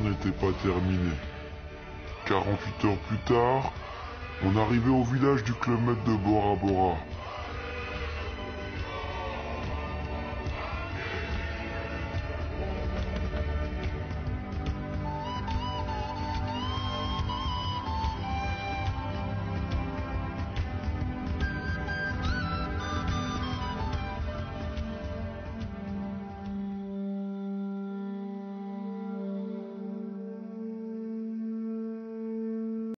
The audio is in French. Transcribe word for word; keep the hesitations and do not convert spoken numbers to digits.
n'était pas terminée. quarante-huit heures plus tard, on arrivait au village du Club Med de Bora Bora.